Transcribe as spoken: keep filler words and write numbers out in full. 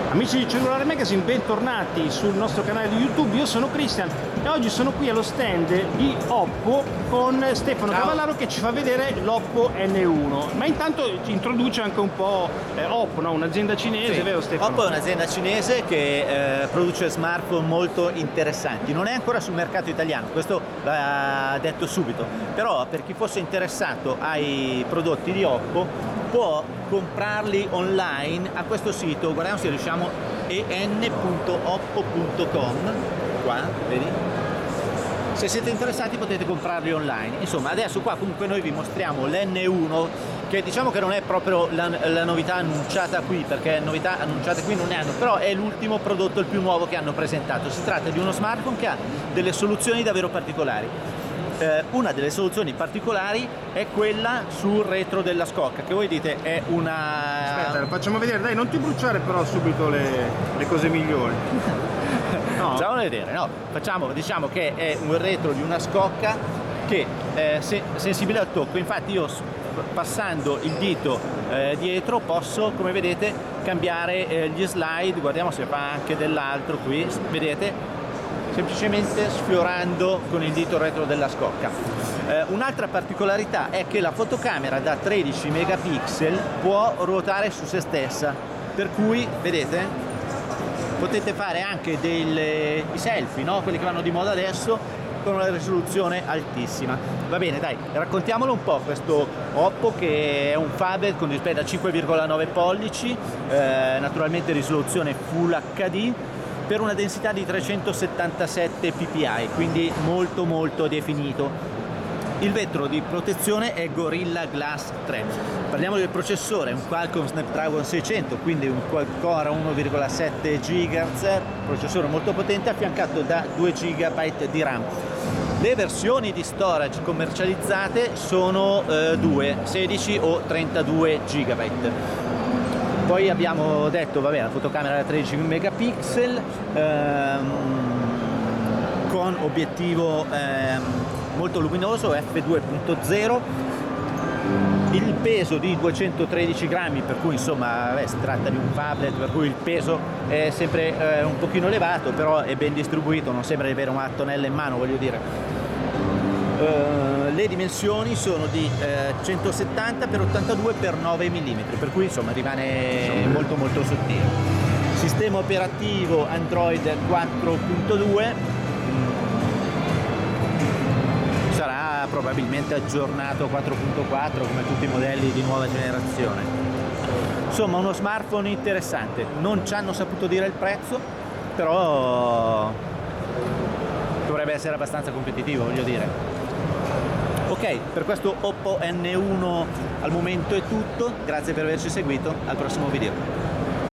Amici di Cellulare Magazine, bentornati sul nostro canale di YouTube. Io sono Cristian e oggi sono qui allo stand di Oppo con Stefano Ciao. Cavallaro che ci fa vedere l'Oppo N uno. Ma intanto ci introduce anche un po' eh, Oppo, no? Un'azienda cinese, Sì. vero Stefano? Oppo è un'azienda cinese che eh, produce smartphone molto interessanti. Non è ancora sul mercato italiano, questo va detto subito. Però per chi fosse interessato ai prodotti di Oppo può comprarli online a questo sito, guardiamo se riusciamo, e n punto oppo punto com, qua, vedi? Se siete interessati potete comprarli online. Insomma, adesso qua comunque noi vi mostriamo l'N uno, che diciamo che non è proprio la, la novità annunciata qui, perché novità annunciate qui non ne hanno, però è l'ultimo prodotto, il più nuovo che hanno presentato. Si tratta di uno smartphone che ha delle soluzioni davvero particolari. Eh, una delle soluzioni particolari è quella sul retro della scocca, che voi dite è una... Aspetta, lo facciamo vedere, dai, non ti bruciare però subito le, le cose migliori. No. Facciamo vedere, no? Facciamo, diciamo che è un retro di una scocca che è se- sensibile al tocco. Infatti io passando il dito eh, dietro posso, come vedete, cambiare eh, gli slide. Guardiamo se fa anche dell'altro qui, vedete? Semplicemente sfiorando con il dito retro della scocca. Eh, un'altra particolarità è che la fotocamera da tredici megapixel può ruotare su se stessa, per cui vedete potete fare anche dei selfie, no? Quelli che vanno di moda adesso, con una risoluzione altissima. Va bene, dai, raccontiamolo un po' questo Oppo, che è un phablet con display da cinque virgola nove pollici, eh, naturalmente risoluzione Full H D, per una densità di trecentosettantasette ppi, quindi molto molto definito. Il vetro di protezione è Gorilla Glass tre. Parliamo del processore, un Qualcomm Snapdragon seicento, quindi un quad-core uno virgola sette gigahertz, processore molto potente, affiancato da due giga di RAM. Le versioni di storage commercializzate sono eh, due, sedici o trentadue giga. Poi abbiamo detto, vabbè, la fotocamera da tredici megapixel ehm, con obiettivo ehm, molto luminoso effe due punto zero, il peso di duecentotredici grammi, per cui insomma beh, si tratta di un phablet, per cui il peso è sempre eh, un pochino elevato, però è ben distribuito, non sembra di avere una tonnella in mano, voglio dire. Uh, le dimensioni sono di uh, centosettanta per ottantadue per nove millimetri, per cui insomma rimane molto molto sottile. Sistema operativo Android quattro punto due, sarà probabilmente aggiornato quattro punto quattro come tutti i modelli di nuova generazione. Insomma, uno smartphone interessante. Non ci hanno saputo dire il prezzo, però dovrebbe essere abbastanza competitivo, voglio dire. Ok, per questo Oppo N uno al momento è tutto, grazie per averci seguito, al prossimo video.